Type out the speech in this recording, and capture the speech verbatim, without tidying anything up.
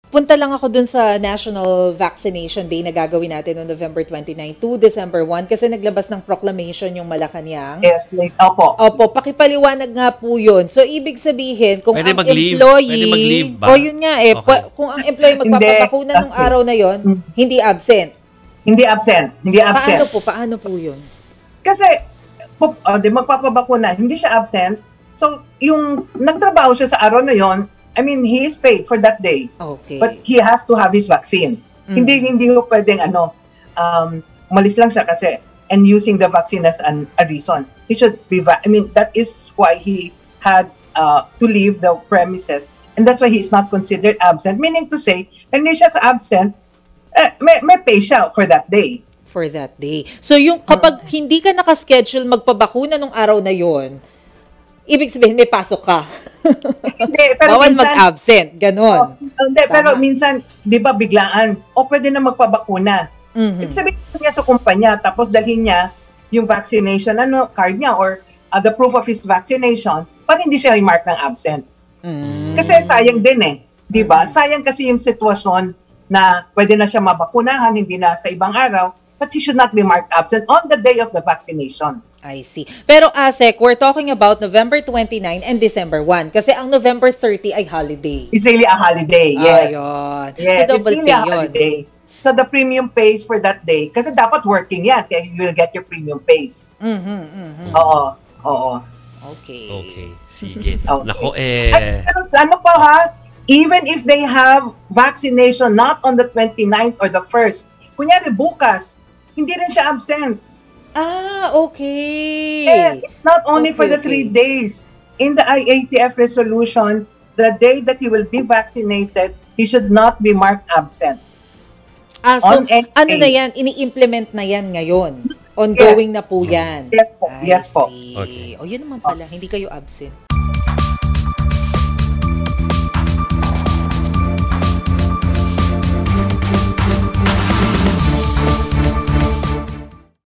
punta lang ako dun sa National Vaccination Day na gagawin natin noong November twenty-nine to December first kasi naglabas ng proclamation yung Malacanang. Yes, opo. Opo, pakipaliwanag nga po yun. So, ibig sabihin, kung pwede ang mag-leave. employee... Pwede mag-leave ba? O, yun nga eh. Okay. Pa, kung ang employee magpapakuna nung araw na yon, hindi absent. Hindi absent. Hindi absent. Paano po? Paano po yun? Kasi, oh, di, magpapabakuna, hindi siya absent. So, yung nagtrabaho siya sa araw na yon, I mean, he is paid for that day. Okay. But he has to have his vaccine. Mm. Hindi hindi ko pwedeng ano, um, umalis lang siya kasi and using the vaccine as an, a reason. He should be, va- I mean, that is why he had uh, to leave the premises. And that's why he is not considered absent. Meaning to say, hindi siya absent, eh, may, may pay siya for that day. For that day. So, yung kapag hmm. hindi ka nakaschedule magpabakuna nung araw na yon, ibig sabihin, may pasok ka. Hindi, pero bawal minsan, mag-absent, ganon. Oh, hindi, pero minsan, di ba, biglaan, o pwede na magpabakuna. Mm-hmm. Ibig sabihin niya sa kumpanya, tapos dalhin niya yung vaccination ano, card niya or uh, the proof of his vaccination para hindi siya i-mark ng absent. Mm-hmm. Kasi sayang din eh. Di ba? Mm-hmm. Sayang kasi yung sitwasyon na pwede na siya mabakunahan, hindi na sa ibang araw, but he should not be marked absent on the day of the vaccination. I see. Pero Asek, we're talking about November twenty-nine and December first kasi ang November thirty ay holiday. It's really a holiday, yes. Ayun. Yes, so, it's really a holiday. Yun. So the premium pays for that day, kasi dapat working yan, kaya you will get your premium pays. Mm-hmm, mm-hmm. Oo, oo. Okay. Okay, sige. Okay. Nako eh. Ay, ano pa ha, even if they have vaccination not on the twenty-ninth or the first, kunyari bukas, hindi rin siya absent. Ah, okay. Yes, it's not only okay, for the three okay. days. In the I A T F resolution, the day that he will be vaccinated, he should not be marked absent. Ah, so ano na yan? Ini-implement na yan ngayon? Ongoing yes. na po yan? Yes po. I yes po. See. Okay. O, yun naman pala. Hindi kayo absent.